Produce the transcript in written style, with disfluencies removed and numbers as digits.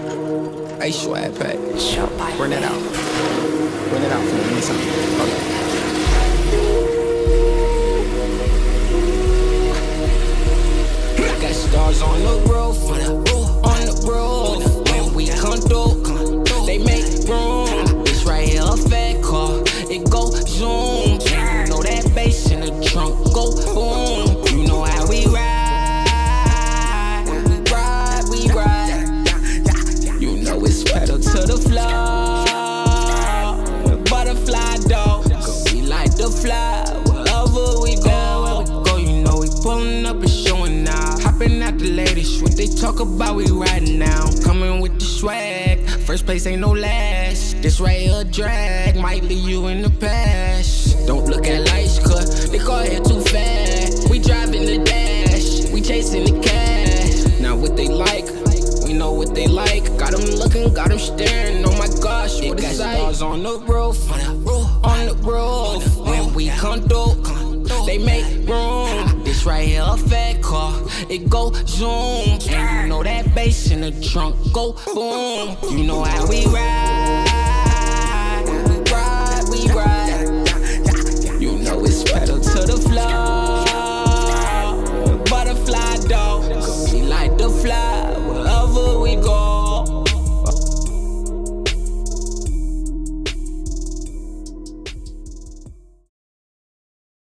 Hey, Swag Pack. Bring that out. Bring that out for me. Give me something. Hold up. Got stars on the roof. On the roof. When we come through, they make room. This right here a fat car. It go zoom. You know that bass in the trunk go boom. You know how we ride. When we ride, we ride. You know it's pedal to the floor. Butterfly dog. Cause we like to fly. Wherever we go, you know we pulling up and showing out. Hopping out the ladies, what they talk about, we riding now. Coming with the swag. First place ain't no last. This right here a drag, might leave you in the past. Don't look at lights, cause they call here too fast. We driving the dash, we chasing the cash. Now what they like, we know what they like. Got them looking, got them staring, oh my gosh, what a sight. Stars on the roof, on the roof. When we come through, they make room. This right here a fat car, it go zoom. And you know that bass in the trunk go boom. You know how we ride. When we ride, we ride. You know it's pedal to the floor. Butterfly dog, cause we like to fly wherever we go.